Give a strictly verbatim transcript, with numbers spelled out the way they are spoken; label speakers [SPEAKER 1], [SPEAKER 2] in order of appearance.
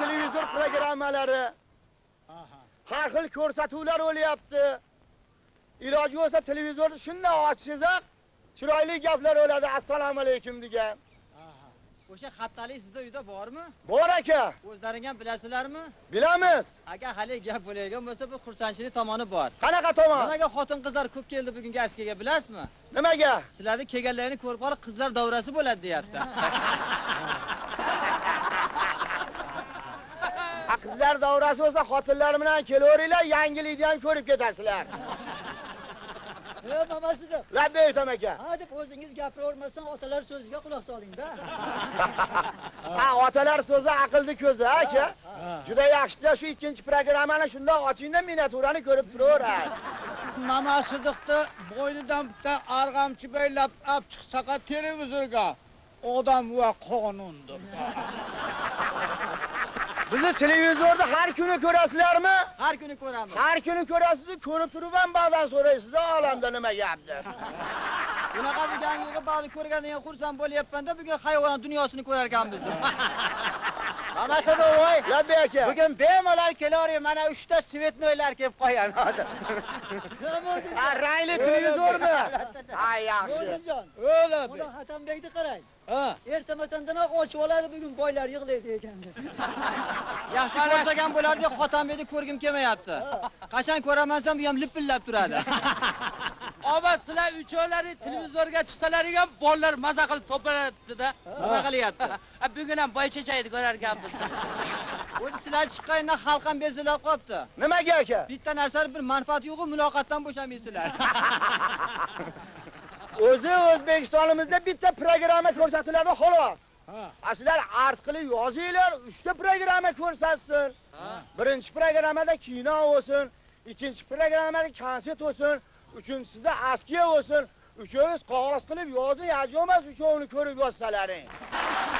[SPEAKER 1] televizor programmalari, har xil ko'rsatuvlar bo'lyapti. Iloji bo'lsa televizorni shunday ochsangiz, chiroyli gaplar bo'ladi. Assalomu alaykum degan.
[SPEAKER 2] O'sha xattalik sizda uyda bormi?
[SPEAKER 1] Bor aka.
[SPEAKER 2] O'zlaring ham bilasizlarmi?
[SPEAKER 1] Bilamiz.
[SPEAKER 2] Agar hali gap bo'layotgan bo'lsa, bu xursandchilik tomoni bor.
[SPEAKER 1] Qanaqa tomon?
[SPEAKER 2] Nimaga xotin-qizlar ko'p keldi bugungi askiga, bilasizmi?
[SPEAKER 1] Nimaga?
[SPEAKER 2] Sizlarni kelganlarini ko'rib qolib, qizlar davrasi bo'ladi, deyapti.
[SPEAKER 1] Qizlar davrasi bo'lsa, xotinlar bilan kelaveringlar, yangilikni ham ko'rib ketasizlar.
[SPEAKER 3] Yo, mamasidir.
[SPEAKER 1] Labbi aytam aka.
[SPEAKER 3] Ha deb o'zingiz gapiravermasdan otalar so'ziga quloq soling-da.
[SPEAKER 1] Ha, otalar so'zi aqlni ko'zi, aka. Juda yaxshi-da shu ikkinchi programmani shundoq ochingda miniaturani ko'rib turaveradi.
[SPEAKER 4] Mamasidiqni bo'ynidan bitta arg'amchi bo'ylab olib chiqsaqa televizorga odam va qonundir.
[SPEAKER 1] Bizni televizorda har kuni ko'rasizlarmi?
[SPEAKER 2] Har kuni ko'ramiz.
[SPEAKER 1] Har kuni ko'rasiz, ko'rib turib ham ba'zan so'raysiz, olamda nima gapdir.
[SPEAKER 2] Bunaqa degan yo'g'i ba'zi ko'rgandan ham xursand bo'lyapman-da, bugun hayvonot dunyosini ko'rar ekanmiz.
[SPEAKER 1] Mamasidir voy, Labbi aka.
[SPEAKER 4] Bugun bemalol kelavering, mana uchta svetnoylar kelib qolgan hozir.
[SPEAKER 1] Ha, rangli televizormi? Ha, yaxshi.
[SPEAKER 3] O'zijon.
[SPEAKER 4] O'ladi.
[SPEAKER 3] Mana Hatanbekni qarang.
[SPEAKER 4] Ha.
[SPEAKER 3] Ertamatandanoq ochib oladi, bugun boylar yig'laydi ekanda.
[SPEAKER 2] Yaxshi ko'rsak ham bo'lardi, Xotanbekni ko'rgim kelmayapti. Qachon ko'ramansam, bu ham lipillab turadi.
[SPEAKER 5] Ava sizlar uchovlari televizorga chiqsalaring ham bolalar maza qilib to'planadi-da.
[SPEAKER 2] Nima qilyapti?
[SPEAKER 5] Bugun ham boy chechayni ko'rar ekanmiz.
[SPEAKER 2] O'zi sizlar chiqqandan xalq ham bezilib qolibdi.
[SPEAKER 1] Nimaga aka?
[SPEAKER 2] Bitta narsani bir manfaat yo'q-ku, muloqotdan bo'shamaysizlar.
[SPEAKER 1] O'zi O'zbekistonimizda bitta programma ko'rsatiladi xolos. Ha. Sizlar arz qilib yozinglar, uchta programma ko'rsatsin. Birinchi programmada kino bo'lsin, ikkinchi programmada konsert bo'lsin, uchinchisida askiya bo'lsin. Uchovingiz qog'oz qilib yozing, ajomas uchovini ko'rib yozsalaring.